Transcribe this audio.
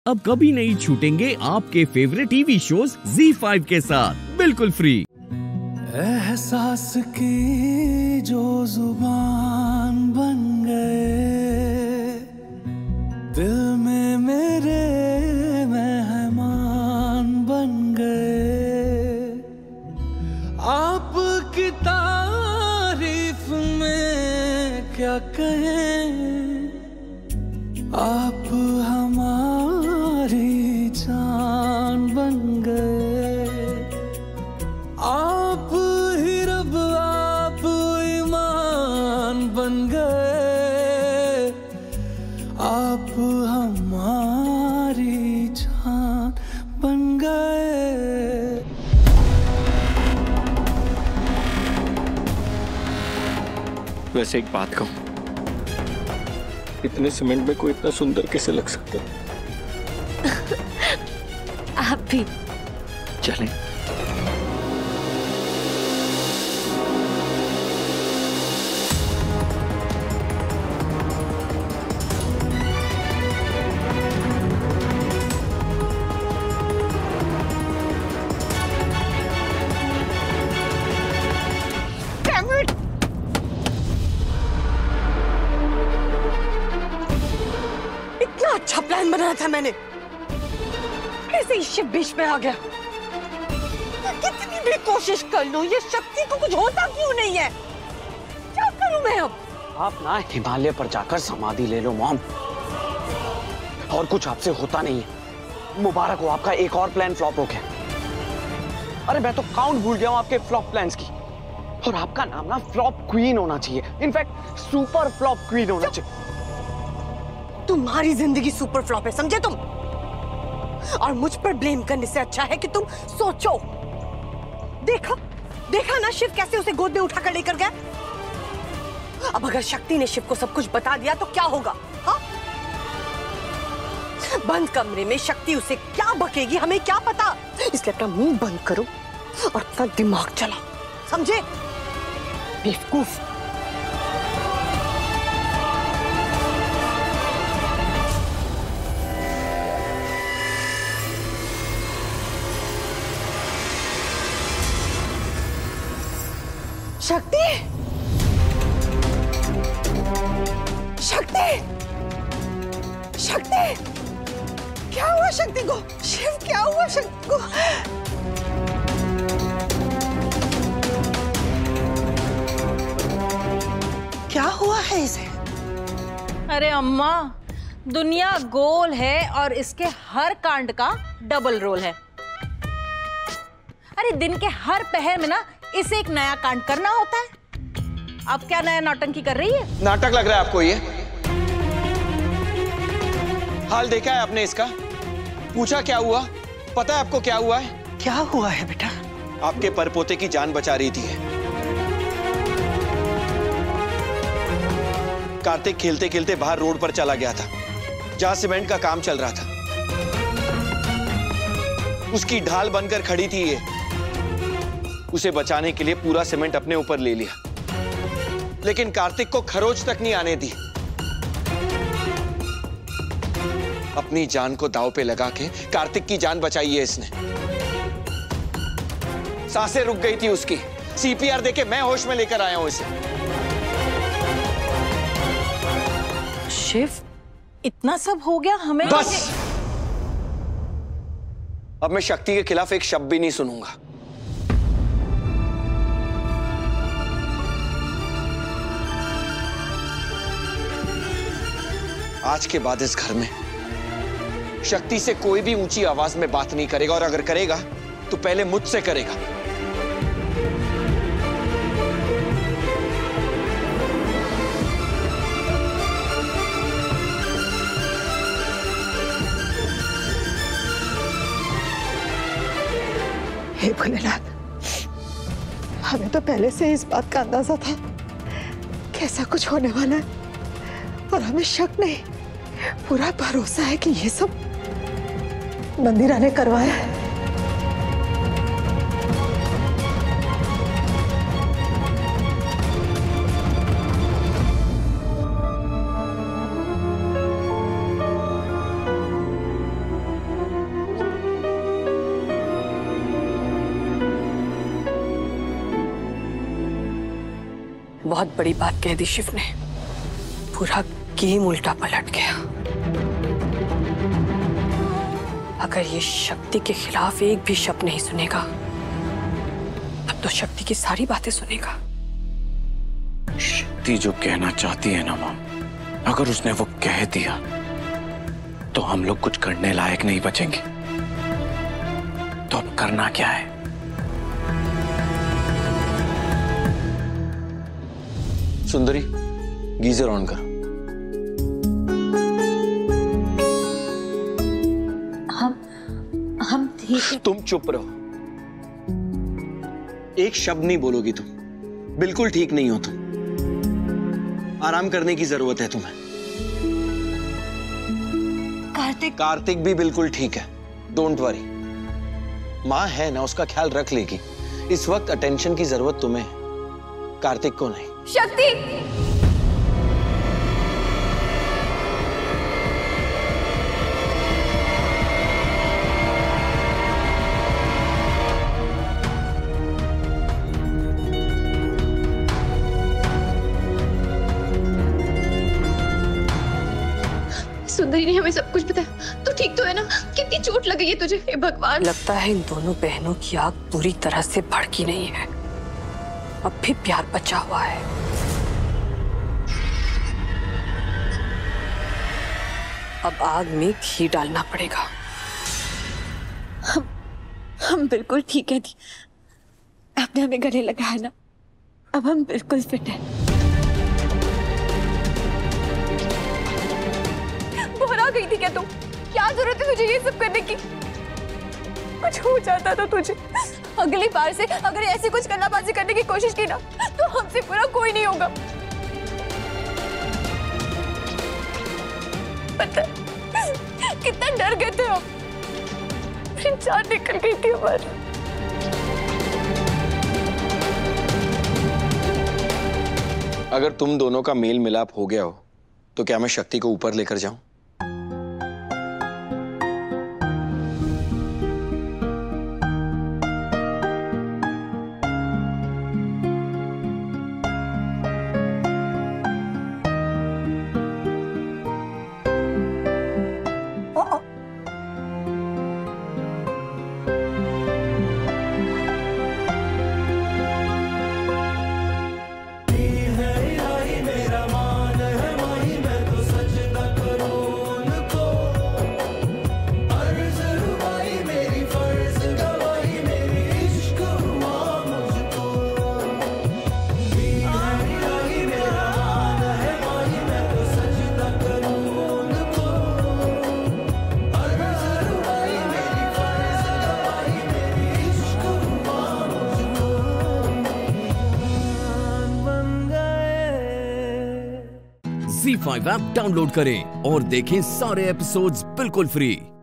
अब कभी नहीं छूटेंगे आपके फेवरेट टीवी शोज ZEE5 के साथ बिल्कुल फ्री। एहसास की जो जुबान बन गए, दिल में मेरे मेहमान बन गए। आपकी तारीफ में क्या कहें, आप हमारी जान बन गए। आप ही रब, आप ईमान बन गए। आप हमारी जान बन गए। वैसे एक बात कहूं, इतने सीमेंट में कोई इतना सुंदर कैसे लग सकता है? आप भी चलें। अच्छा प्लान बनाया था मैंने, ऐसे ही शिव बीच में आ गया। कितनी भी कोशिश कर लूं, ये शक्ति को कुछ होता क्यों नहीं है? क्या करूं मैं अब? आप ना हिमालय पर जाकर समाधि ले लो मॉम, और कुछ आपसे होता नहीं है। मुबारक हो, आपका एक और प्लान फ्लॉप हो गया। अरे मैं तो काउंट भूल गया हूं आपके फ्लॉप प्लान्स की। और आपका नाम ना फ्लॉप क्वीन होना चाहिए, इनफैक्ट सुपर फ्लॉप क्वीन होना चाहिए। तुम्हारी जिंदगी सुपर फ्लॉप है, समझे तुम? और मुझ पर ब्लेम करने से अच्छा है कि तुम सोचो। देखा ना शिव कैसे उसे गोद में उठाकर लेकर गया। अब अगर शक्ति ने शिव को सब कुछ बता दिया तो क्या होगा? हाँ? बंद कमरे में शक्ति उसे क्या बकेगी, हमें क्या पता। इसलिए अपना मुंह बंद करो और अपना दिमाग चलाओ, समझे? बेवकूफ। शक्ति, शक्ति, शक्ति, क्या हुआ शक्ति को? शिव, क्या हुआ शक्ति को? क्या हुआ है इसे? अरे अम्मा, दुनिया गोल है और इसके हर कांड का डबल रोल है। अरे दिन के हर पहर में ना इसे एक नया कांड करना होता है। अब क्या नया नौटंकी कर रही है? नाटक लग रहा है आपको ये? हाल देखा है आपने इसका? पूछा क्या हुआ? पता है आपको क्या हुआ है? क्या हुआ है बेटा? आपके परपोते की जान बचा रही थी। कार्तिक खेलते खेलते बाहर रोड पर चला गया था, जहां सीमेंट का काम चल रहा था। उसकी ढाल बनकर खड़ी थी ये। उसे बचाने के लिए पूरा सीमेंट अपने ऊपर ले लिया, लेकिन कार्तिक को खरोच तक नहीं आने दी। अपनी जान को दांव पे लगा के कार्तिक की जान बचाई है इसने। सांसें रुक गई थी उसकी। CPR देके मैं होश में लेकर आया हूं इसे। शिव, इतना सब हो गया, हमें बस। अब मैं शक्ति के खिलाफ एक शब्द भी नहीं सुनूंगा। आज के बाद इस घर में शक्ति से कोई भी ऊंची आवाज में बात नहीं करेगा, और अगर करेगा तो पहले मुझसे करेगा। हे भोलेनाथ, हमें तो पहले से इस बात का अंदाजा था कि ऐसा कुछ होने वाला है, और हमें शक नहीं, पूरा भरोसा है कि ये सब मंदिरा ने करवाया है। बहुत बड़ी बात कह दी शिव ने। पूरा गेम उल्टा पलट गया। अगर ये शक्ति के खिलाफ एक भी शब्द नहीं सुनेगा, तब तो शक्ति की सारी बातें सुनेगा। शक्ति जो कहना चाहती है ना मॉम, अगर उसने वो कह दिया तो हम लोग कुछ करने लायक नहीं बचेंगे। तो अब करना क्या है? सुंदरी, गीजर ऑन कर। हम ठीक है। तुम चुप रहो, एक शब्द नहीं बोलोगी तुम। बिल्कुल ठीक नहीं हो तुम। आराम करने की जरूरत है तुम्हें। कार्तिक भी बिल्कुल ठीक है। डोंट वरी, माँ है ना, उसका ख्याल रख लेगी। इस वक्त अटेंशन की जरूरत तुम्हें है, कार्तिक को नहीं। शक्ति, सुंदरी ने हमें सब कुछ बताया। तू ठीक तो है ना? कितनी चोट लगी है तुझे? हे भगवान। लगता है इन दोनों बहनों की आग पूरी तरह से भड़की नहीं है। अब भी प्यार बचा हुआ है। अब आग में घी डालना पड़ेगा। हम बिल्कुल ठीक है दी। आपने हमें गले लगाया ना, अब हम बिल्कुल फिट हैं। घबरा गई थी क्या तुम? क्या जरूरत है तुझे ये सब करने की? कुछ हो जाता तो तुझे। अगली बार से अगर ऐसे कुछ कन्नाबाजी करने की कोशिश की ना, तो हमसे बुरा कोई नहीं होगा। पता है कितना डर गए थे हम, फिर जान निकल गई थी हमारी। अगर तुम दोनों का मेल मिलाप हो गया हो तो क्या मैं शक्ति को ऊपर लेकर जाऊं? ZEE5 ऐप डाउनलोड करें और देखें सारे एपिसोड्स बिल्कुल फ्री।